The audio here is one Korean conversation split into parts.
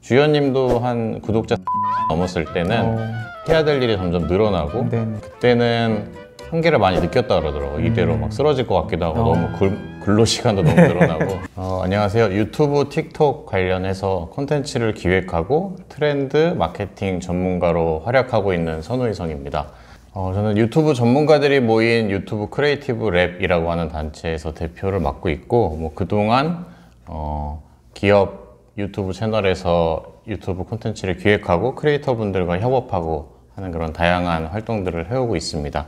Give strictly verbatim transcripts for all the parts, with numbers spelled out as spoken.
주연님도 한 구독자 넘었을 때는 어... 해야 될 일이 점점 늘어나고 네. 그때는 한계를 많이 느꼈다 그러더라고요. 음... 이대로 막 쓰러질 것 같기도 하고 어... 너무 글, 근로 시간도 너무 늘어나고 어, 안녕하세요. 유튜브, 틱톡 관련해서 콘텐츠를 기획하고 트렌드 마케팅 전문가로 활약하고 있는 선우이성입니다. 어, 저는 유튜브 전문가들이 모인 유튜브 크리에이티브 랩이라고 하는 단체에서 대표를 맡고 있고 뭐 그동안 어, 기업 유튜브 채널에서 유튜브 콘텐츠를 기획하고 크리에이터 분들과 협업하고 하는 그런 다양한 활동들을 해오고 있습니다.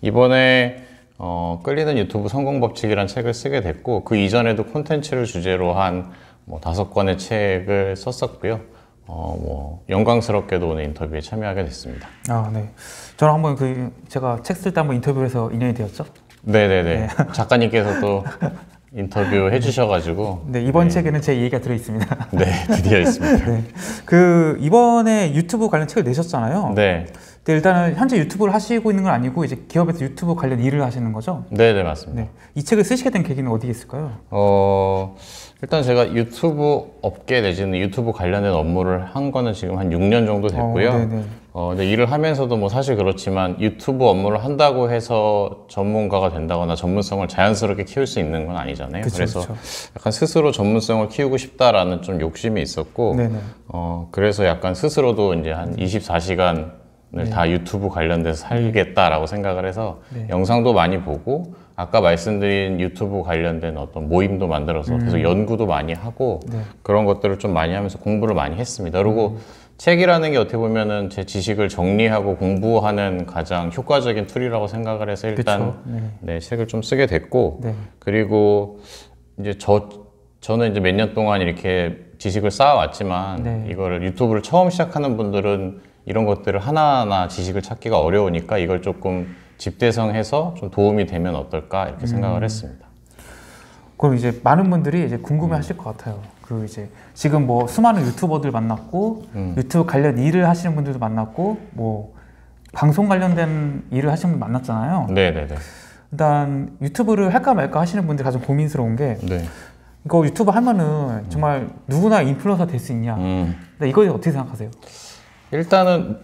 이번에 어, 끌리는 유튜브 성공 법칙이라는 책을 쓰게 됐고 그 이전에도 콘텐츠를 주제로 한 뭐 다섯 권의 책을 썼었고요. 어, 뭐 영광스럽게도 오늘 인터뷰에 참여하게 됐습니다. 아, 네. 저는 한번 그 제가 책 쓸 때 한번 인터뷰를 해서 인연이 되었죠. 네네네. 네. 작가님께서 또 인터뷰 해주셔가지고. 네, 이번 네. 책에는 제 얘기가 들어 있습니다. 네, 드디어 있습니다. 네. 그 이번에 유튜브 관련 책을 내셨잖아요. 네. 근데 일단은 현재 유튜브를 하시고 있는 건 아니고 이제 기업에서 유튜브 관련 일을 하시는 거죠? 네네, 맞습니다. 네. 이 책을 쓰시게 된 계기는 어디에 있을까요? 어, 일단 제가 유튜브 업계 내지는 유튜브 관련된 업무를 한 거는 지금 한 육 년 정도 됐고요. 어, 네네. 어, 근데 일을 하면서도 뭐 사실 그렇지만 유튜브 업무를 한다고 해서 전문가가 된다거나 전문성을 자연스럽게 키울 수 있는 건 아니잖아요. 그쵸, 그래서 그쵸. 약간 스스로 전문성을 키우고 싶다라는 좀 욕심이 있었고, 네네. 어, 그래서 약간 스스로도 이제 한 이십사 시간을 네. 다 유튜브 관련돼서 살겠다라고 생각을 해서 네. 영상도 많이 보고 아까 말씀드린 유튜브 관련된 어떤 모임도 만들어서 음. 계속 연구도 많이 하고 네. 그런 것들을 좀 많이 하면서 공부를 많이 했습니다. 그리고 음. 책이라는 게 어떻게 보면은 제 지식을 정리하고 공부하는 가장 효과적인 툴이라고 생각을 해서 일단 네. 네, 책을 좀 쓰게 됐고 네. 그리고 이제 저 저는 이제 몇 년 동안 이렇게 지식을 쌓아왔지만 네. 이거를 유튜브를 처음 시작하는 분들은 이런 것들을 하나하나 지식을 찾기가 어려우니까 이걸 조금 집대성해서 좀 도움이 되면 어떨까 이렇게 생각을 음. 했습니다. 그럼 이제 많은 분들이 이제 궁금해하실 것 같아요. 그 이제 지금 뭐 수많은 유튜버들 만났고 음. 유튜브 관련 일을 하시는 분들도 만났고 뭐 방송 관련된 일을 하시는 분 만났잖아요. 네네네. 일단 유튜브를 할까 말까 하시는 분들이 가장 고민스러운 게 네. 이거 유튜브 하면은 정말 누구나 인플루언서 될 수 있냐. 음. 근데 이거에 어떻게 생각하세요? 일단은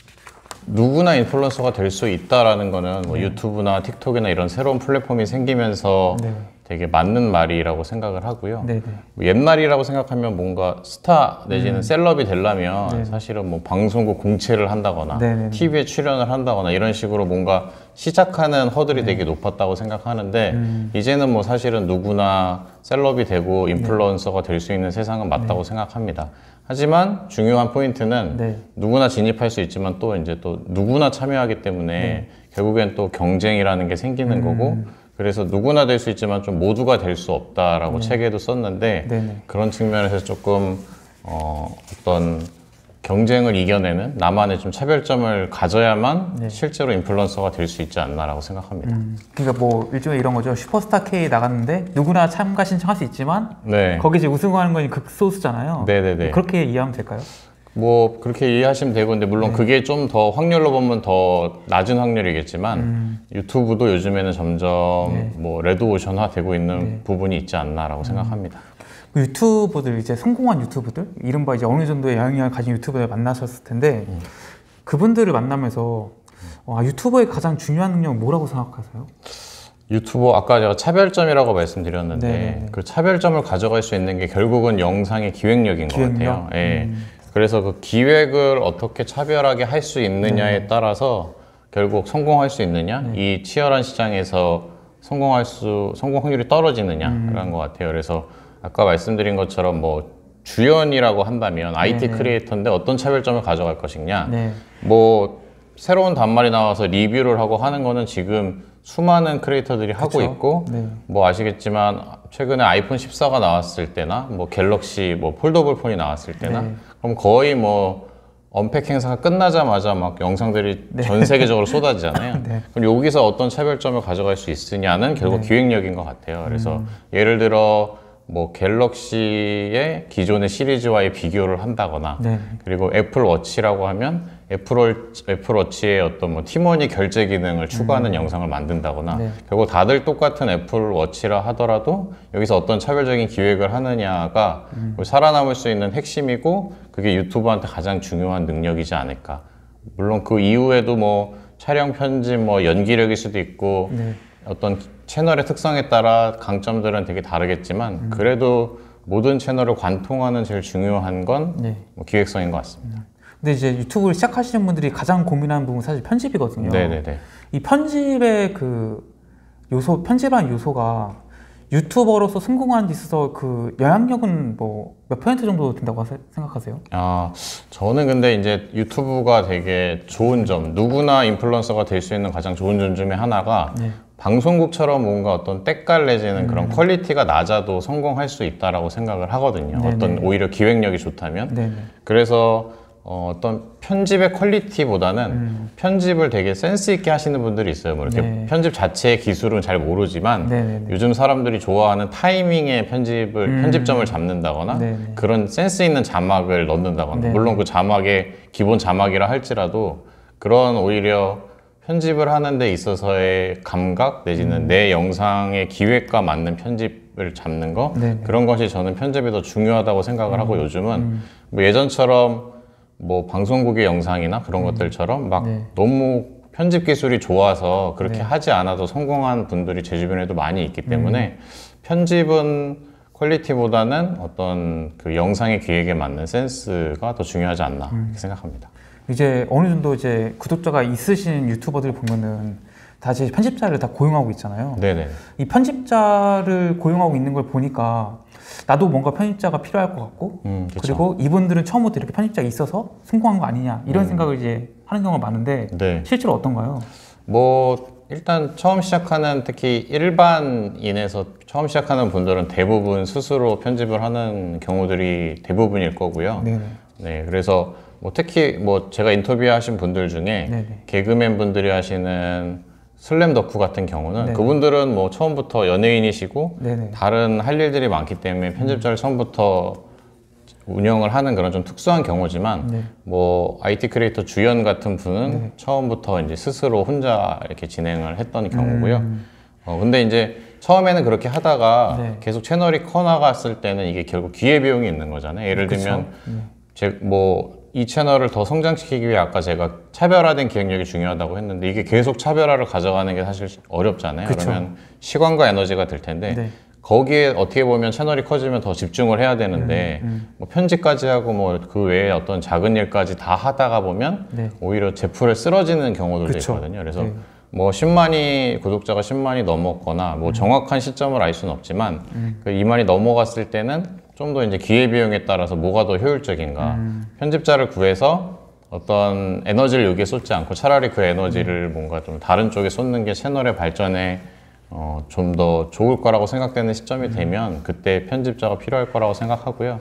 누구나 인플루언서가 될 수 있다라는 거는 뭐 네. 유튜브나 틱톡이나 이런 새로운 플랫폼이 생기면서 네. 되게 맞는 말이라고 생각을 하고요. 네네. 뭐 옛말이라고 생각하면 뭔가 스타 내지는 음. 셀럽이 되려면 네. 사실은 뭐 방송국 공채를 한다거나 네네네. 티비에 출연을 한다거나 이런 식으로 뭔가 시작하는 허들이 네. 되게 높았다고 생각하는데 음. 이제는 뭐 사실은 누구나 셀럽이 되고 인플루언서가 될 수 있는 세상은 맞다고 네. 생각합니다. 하지만 중요한 포인트는 네. 누구나 진입할 수 있지만 또 이제 또 누구나 참여하기 때문에 네. 결국엔 또 경쟁이라는 게 생기는 음. 거고 그래서 누구나 될 수 있지만 좀 모두가 될 수 없다라고 네. 책에도 썼는데 네네. 그런 측면에서 조금 어, 어떤 경쟁을 이겨내는 나만의 좀 차별점을 가져야만 네. 실제로 인플루언서가 될 수 있지 않나라고 생각합니다. 음. 그러니까 뭐 일종의 이런 거죠. 슈퍼스타 K 나갔는데 누구나 참가 신청할 수 있지만 네. 거기 이제 우승하는 건 극소수잖아요. 네네네. 그렇게 이해하면 될까요? 뭐 그렇게 이해하시면 되고 근데 물론 네. 그게 좀 더 확률로 보면 더 낮은 확률이겠지만 음. 유튜브도 요즘에는 점점 네. 뭐 레드오션화 되고 있는 네. 부분이 있지 않나라고 음. 생각합니다. 그 유튜버들 이제 성공한 유튜버들 이른바 이제 어느 정도의 영향력을 가진 유튜버를 만나셨을 텐데 음. 그분들을 만나면서 와, 유튜버의 가장 중요한 능력은 뭐라고 생각하세요? 유튜버 아까 제가 차별점이라고 말씀드렸는데 네네네. 그 차별점을 가져갈 수 있는 게 결국은 영상의 기획력인 기획력? 것 같아요. 예. 음. 그래서 그 기획을 어떻게 차별하게 할 수 있느냐에 네. 따라서 결국 성공할 수 있느냐, 네. 이 치열한 시장에서 성공할 수 성공 확률이 떨어지느냐라는 음. 것 같아요. 그래서 아까 말씀드린 것처럼 뭐 주연이라고 한다면 아이티 네네. 크리에이터인데 어떤 차별점을 가져갈 것이냐, 네. 뭐 새로운 단말이 나와서 리뷰를 하고 하는 거는 지금 수많은 크리에이터들이 하고 그쵸? 있고 네. 뭐 아시겠지만 최근에 아이폰 십사가 나왔을 때나 뭐 갤럭시 뭐 폴더블 폰이 나왔을 때나 네. 그럼 거의 뭐 언팩 행사가 끝나자마자 막 영상들이 네. 전 세계적으로 쏟아지잖아요. 네. 그럼 여기서 어떤 차별점을 가져갈 수 있으냐는 결국 네. 기획력인 것 같아요. 그래서 음. 예를 들어 뭐 갤럭시의 기존의 시리즈와의 비교를 한다거나 네. 그리고 애플 워치라고 하면 애플워치, 애플워치의 어떤 뭐 팀원이 결제 기능을 추가하는 음. 영상을 만든다거나 네. 결국 다들 똑같은 애플워치라 하더라도 여기서 어떤 차별적인 기획을 하느냐가 음. 살아남을 수 있는 핵심이고 그게 유튜버한테 가장 중요한 능력이지 않을까. 물론 그 이후에도 뭐 촬영 편집 뭐 연기력일 수도 있고 네. 어떤 채널의 특성에 따라 강점들은 되게 다르겠지만 음. 그래도 모든 채널을 관통하는 제일 중요한 건 네. 뭐 기획성인 것 같습니다. 근데 이제 유튜브를 시작하시는 분들이 가장 고민하는 부분은 사실 편집이거든요. 네네네. 이 편집의 그 요소, 편집한 요소가 유튜버로서 성공하는 데 있어서 그 영향력은 뭐 몇 퍼센트 정도 된다고 하세- 생각하세요? 아, 저는 근데 이제 유튜브가 되게 좋은 점, 누구나 인플루언서가 될 수 있는 가장 좋은 점 중에 하나가 네. 방송국처럼 뭔가 어떤 때깔 내지는 음. 그런 퀄리티가 낮아도 성공할 수 있다라고 생각을 하거든요. 네네. 어떤 오히려 기획력이 좋다면. 네네. 그래서 어, 어떤 편집의 퀄리티보다는 음. 편집을 되게 센스 있게 하시는 분들이 있어요. 뭐 이렇게 네. 편집 자체의 기술은 잘 모르지만 네네네. 요즘 사람들이 좋아하는 타이밍의 편집을 음. 편집점을 잡는다거나 네네. 그런 센스 있는 자막을 넣는다거나 네네. 물론 그 자막의 기본 자막이라 할지라도 그런 오히려 편집을 하는 데 있어서의 감각 내지는 음. 내 영상의 기획과 맞는 편집을 잡는 거 네네. 그런 것이 저는 편집이 더 중요하다고 생각을 하고 요즘은 음. 뭐 예전처럼 뭐 방송국의 영상이나 그런 것들처럼 막 네. 너무 편집 기술이 좋아서 그렇게 네. 하지 않아도 성공한 분들이 제 주변에도 많이 있기 음. 때문에 편집은 퀄리티보다는 어떤 그 영상의 기획에 맞는 센스가 더 중요하지 않나 음. 이렇게 생각합니다. 이제 어느 정도 이제 구독자가 있으신 유튜버들 보면은 다 이제 편집자를 다 고용하고 있잖아요. 네네. 이 편집자를 고용하고 있는 걸 보니까 나도 뭔가 편집자가 필요할 것 같고 음, 그쵸. 그리고 이분들은 처음부터 이렇게 편집자가 있어서 성공한 거 아니냐 이런 음. 생각을 이제 하는 경우가 많은데 네. 실제로 어떤가요? 뭐 일단 처음 시작하는 특히 일반인에서 처음 시작하는 분들은 대부분 스스로 편집을 하는 경우들이 대부분일 거고요. 네네. 네, 그래서 뭐 특히 뭐 제가 인터뷰하신 분들 중에 네네. 개그맨 분들이 하시는 슬램 덕후 같은 경우는 네네. 그분들은 뭐 처음부터 연예인이시고 네네. 다른 할 일들이 많기 때문에 편집자를 처음부터 운영을 하는 그런 좀 특수한 경우지만 네. 뭐 아이티 크리에이터 주연 같은 분은 네. 처음부터 이제 스스로 혼자 이렇게 진행을 했던 경우고요. 음. 어, 근데 이제 처음에는 그렇게 하다가 네. 계속 채널이 커 나갔을 때는 이게 결국 기회비용이 있는 거잖아요. 예를 그쵸. 들면 네. 제 뭐 이 채널을 더 성장시키기 위해 아까 제가 차별화된 기획력이 중요하다고 했는데 이게 계속 차별화를 가져가는 게 사실 어렵잖아요. 그쵸. 그러면 시간과 에너지가 들 텐데 네. 거기에 어떻게 보면 채널이 커지면 더 집중을 해야 되는데 음, 음. 뭐 편집까지 하고 뭐 그 외에 어떤 작은 일까지 다 하다가 보면 네. 오히려 제풀에 쓰러지는 경우들도 그쵸. 있거든요. 그래서 네. 뭐 십만이 구독자가 십만이 넘었거나 뭐 정확한 시점을 알 수는 없지만 음. 그 이만이 넘어갔을 때는 좀 더 이제 기회비용에 따라서 뭐가 더 효율적인가 음. 편집자를 구해서 어떤 에너지를 여기에 쏟지 않고 차라리 그 에너지를 음. 뭔가 좀 다른 쪽에 쏟는 게 채널의 발전에 어, 좀 더 좋을 거라고 생각되는 시점이 음. 되면 그때 편집자가 필요할 거라고 생각하고요.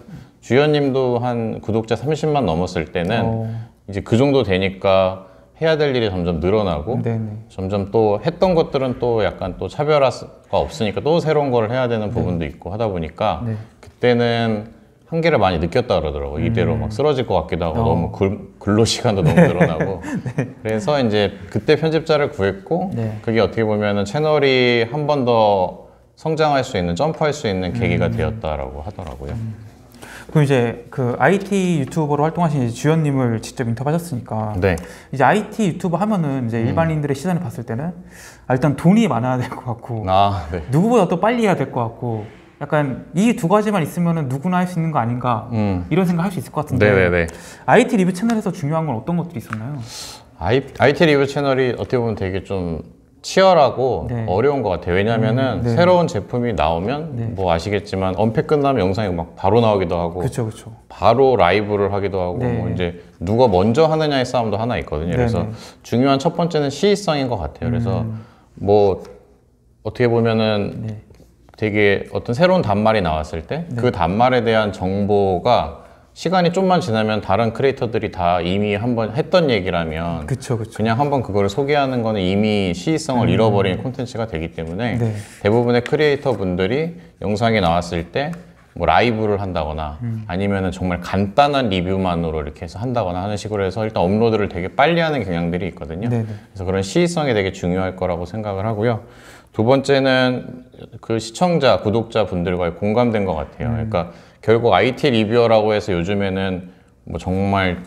주연님도 한 구독자 삼십만 넘었을 때는 어. 이제 그 정도 되니까 해야 될 일이 점점 늘어나고 네네. 점점 또 했던 것들은 또 약간 또 차별화가 없으니까 또 새로운 걸 해야 되는 네. 부분도 있고 하다 보니까 네. 그때는 한계를 많이 느꼈다 그러더라고요. 이대로 막 쓰러질 것 같기도 하고 음. 어. 너무 글, 근로 시간도 너무 늘어나고 그래서 이제 그때 편집자를 구했고 네. 그게 어떻게 보면은 채널이 한 번 더 성장할 수 있는 점프할 수 있는 계기가 음. 되었다라고 하더라고요. 그럼 이제 그 아이티 유튜버로 활동하신 이제 주연님을 직접 인터뷰하셨으니까 네. 이제 아이티 유튜버 하면은 이제 일반인들의 시선을 봤을 때는 아, 일단 돈이 많아야 될 것 같고 아, 네. 누구보다 또 빨리 해야 될 것 같고 약간 이 두 가지만 있으면은 누구나 할 수 있는 거 아닌가 음. 이런 생각 할 수 있을 것 같은데 네네네. 아이티 리뷰 채널에서 중요한 건 어떤 것들이 있었나요? 아이, 아이티 리뷰 채널이 어떻게 보면 되게 좀 치열하고 네. 어려운 것 같아요. 왜냐면은 음, 네. 새로운 제품이 나오면 네. 뭐 아시겠지만 언팩 끝나면 영상이 막 바로 나오기도 하고 그렇죠, 그렇죠. 바로 라이브를 하기도 하고 네. 뭐 이제 누가 먼저 하느냐의 싸움도 하나 있거든요. 그래서 네네. 중요한 첫 번째는 시의성인 것 같아요. 그래서 음. 뭐 어떻게 보면은 네. 되게 어떤 새로운 단말이 나왔을 때 그 단말에 대한 정보가 시간이 좀만 지나면 다른 크리에이터들이 다 이미 한번 했던 얘기라면 그렇죠, 그렇죠. 그냥 한번 그거를 소개하는 거는 이미 시의성을 잃어버린 콘텐츠가 되기 때문에 네. 대부분의 크리에이터 분들이 영상이 나왔을 때 뭐 라이브를 한다거나 음. 아니면은 정말 간단한 리뷰만으로 이렇게 해서 한다거나 하는 식으로 해서 일단 업로드를 되게 빨리 하는 경향들이 있거든요. 네네. 그래서 그런 시의성이 되게 중요할 거라고 생각을 하고요. 두 번째는 그 시청자, 구독자 분들과의 공감된 것 같아요. 음. 그러니까 결국 아이티 리뷰어라고 해서 요즘에는 뭐 정말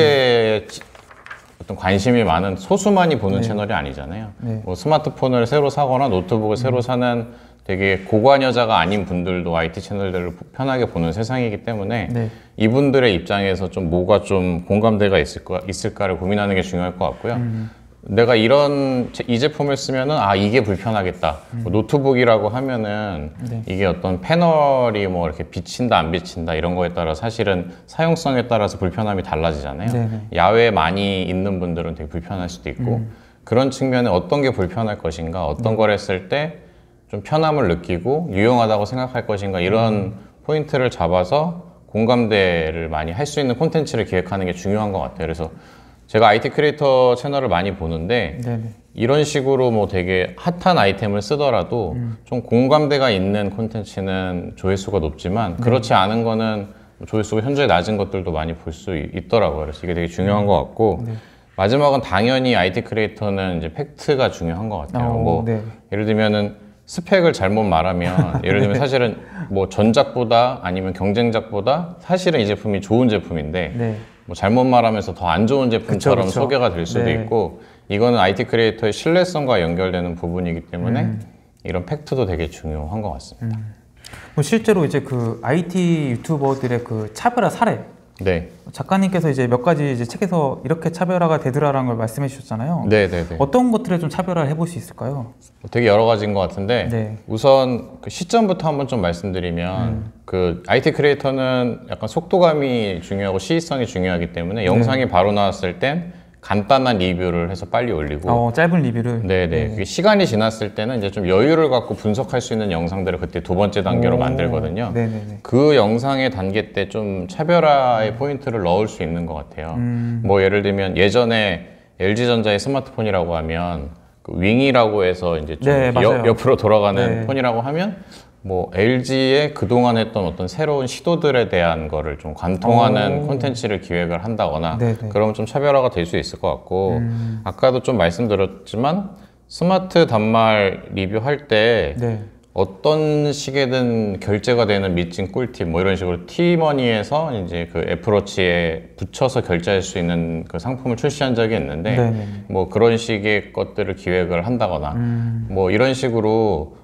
테크에 지- 어떤 관심이 많은 소수만이 보는 네. 채널이 아니잖아요. 네. 뭐 스마트폰을 새로 사거나 노트북을 새로 사는 되게 고관여자가 아닌 분들도 아이티 채널들을 편하게 보는 세상이기 때문에 네. 이분들의 입장에서 좀 뭐가 좀 공감대가 있을까, 있을까를 고민하는 게 중요할 것 같고요. 음. 내가 이런 제- 이 제품을 쓰면은 아 이게 불편하겠다. 뭐 노트북이라고 하면은 네. 이게 어떤 패널이 뭐 이렇게 비친다 안 비친다 이런 거에 따라 사실은 사용성에 따라서 불편함이 달라지잖아요. 네네. 야외에 많이 있는 분들은 되게 불편할 수도 있고 그런 측면에 어떤 게 불편할 것인가, 어떤 걸 했을 때 좀 편함을 느끼고 유용하다고 생각할 것인가 이런 포인트를 잡아서 공감대를 많이 할 수 있는 콘텐츠를 기획하는 게 중요한 것 같아요. 그래서 제가 아이티 크리에이터 채널을 많이 보는데 네네. 이런 식으로 뭐 되게 핫한 아이템을 쓰더라도 좀 공감대가 있는 콘텐츠는 조회수가 높지만 그렇지 않은 거는 조회수가 현저히 낮은 것들도 많이 볼 수 있더라고요. 그래서 이게 되게 중요한 것 같고 네. 마지막은 당연히 아이티 크리에이터는 이제 팩트가 중요한 것 같아요. 어, 뭐 네. 예를 들면은 스펙을 잘못 말하면 예를 들면 사실은 뭐 전작보다 아니면 경쟁작보다 사실은 이 제품이 좋은 제품인데 네. 뭐 잘못 말하면서 더 안 좋은 제품처럼 그쵸, 그쵸. 소개가 될 수도 네. 있고 이거는 아이티 크리에이터의 신뢰성과 연결되는 부분이기 때문에 음. 이런 팩트도 되게 중요한 것 같습니다. 뭐 실제로 이제 그 아이티 유튜버들의 그 차별화 사례 네, 작가님께서 이제 몇 가지 이제 책에서 이렇게 차별화가 되더라라는 걸 말씀해 주셨잖아요. 네, 네, 네. 어떤 것들에 좀 차별화를 해볼 수 있을까요? 되게 여러 가지인 것 같은데 네. 우선 그 시점부터 한번 좀 말씀드리면 그 아이티 크리에이터는 약간 속도감이 중요하고 시의성이 중요하기 때문에 영상이 바로 나왔을 땐 간단한 리뷰를 해서 빨리 올리고 어, 짧은 리뷰를. 네네. 그게 시간이 지났을 때는 이제 좀 여유를 갖고 분석할 수 있는 영상들을 그때 두 번째 단계로 오. 만들거든요. 네네네. 그 영상의 단계 때 좀 차별화의 포인트를 넣을 수 있는 것 같아요. 음. 뭐 예를 들면 예전에 엘지전자의 스마트폰이라고 하면 그 윙이라고 해서 이제 좀 네, 이렇게 맞아요. 옆, 옆으로 돌아가는 네. 폰이라고 하면 뭐 엘지의 그동안 했던 어떤 새로운 시도들에 대한 거를 좀 관통하는 오. 콘텐츠를 기획을 한다거나 네네. 그러면 좀 차별화가 될 수 있을 것 같고 음. 아까도 좀 말씀드렸지만 스마트 단말 리뷰할 때 네. 어떤 식이든 결제가 되는 미친 꿀팁 뭐 이런 식으로 티머니에서 이제 그 애플워치에 붙여서 결제할 수 있는 그 상품을 출시한 적이 있는데 네네. 뭐 그런 식의 것들을 기획을 한다거나 음. 뭐 이런 식으로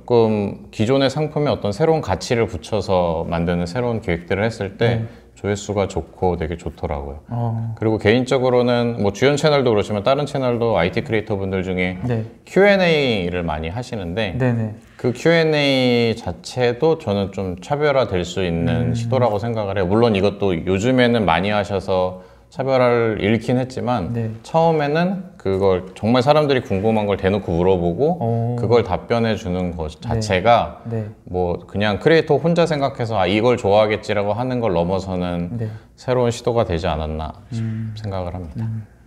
조금 기존의 상품에 어떤 새로운 가치를 붙여서 만드는 새로운 기획들을 했을 때 네. 조회수가 좋고 되게 좋더라고요. 어. 그리고 개인적으로는 뭐 주연 채널도 그렇지만 다른 채널도 아이티 크리에이터 분들 중에 네. 큐 앤 에이를 많이 하시는데 네네. 그 큐 앤 에이 자체도 저는 좀 차별화 될 수 있는 음. 시도라고 생각을 해요. 물론 이것도 요즘에는 많이 하셔서 차별화를 잃긴 했지만 네. 처음에는 그걸 정말 사람들이 궁금한 걸 대놓고 물어보고 오. 그걸 답변해 주는 것 자체가 네. 뭐 그냥 크리에이터 혼자 생각해서 아 이걸 좋아하겠지라고 하는 걸 넘어서는 네. 새로운 시도가 되지 않았나 싶- 음. 생각을 합니다.